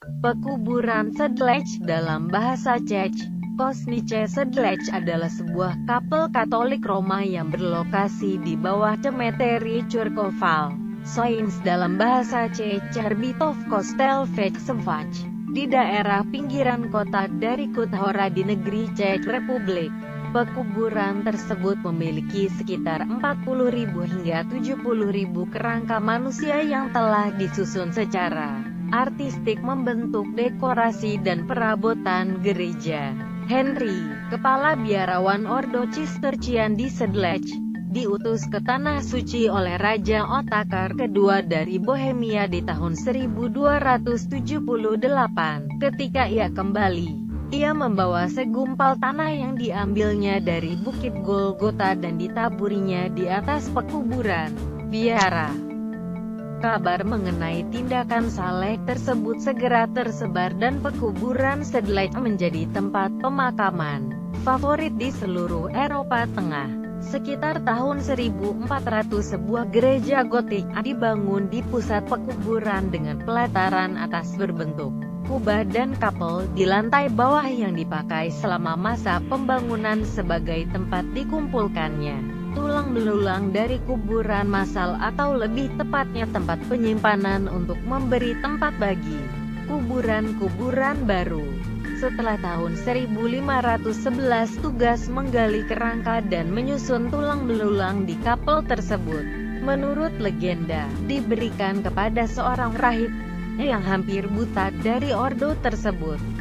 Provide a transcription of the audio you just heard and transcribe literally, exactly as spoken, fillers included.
Pekuburan Sedlec dalam bahasa Czech, Kosnice Sedlec adalah sebuah kapel Katolik Roma yang berlokasi di bawah Cemetery Churchoval Soins dalam bahasa Czech, Herbitov Kostel Vecsevac, di daerah pinggiran kota dari Kuthora di negeri Czech Republik. Pekuburan tersebut memiliki sekitar empat puluh ribu hingga tujuh puluh ribu kerangka manusia yang telah disusun secara artistik membentuk dekorasi dan perabotan gereja. Henry, kepala biarawan Ordo Cistercian di Sedlec, diutus ke Tanah Suci oleh Raja Otakar kedua dari Bohemia di tahun seribu dua ratus tujuh puluh delapan. Ketika ia kembali, ia membawa segumpal tanah yang diambilnya dari Bukit Golgota dan ditaburinya di atas pekuburan biara. Kabar mengenai tindakan Saleh tersebut segera tersebar dan pekuburan Sedlec menjadi tempat pemakaman favorit di seluruh Eropa Tengah. Sekitar tahun seribu empat ratus sebuah gereja gotik dibangun di pusat pekuburan dengan pelataran atas berbentuk kubah dan kapel di lantai bawah yang dipakai selama masa pembangunan sebagai tempat dikumpulkannya tulang belulang dari kuburan massal, atau lebih tepatnya tempat penyimpanan untuk memberi tempat bagi kuburan-kuburan baru. Setelah tahun seribu lima ratus sebelas tugas menggali kerangka dan menyusun tulang belulang di kapel tersebut, menurut legenda, diberikan kepada seorang rahib yang hampir buta dari ordo tersebut.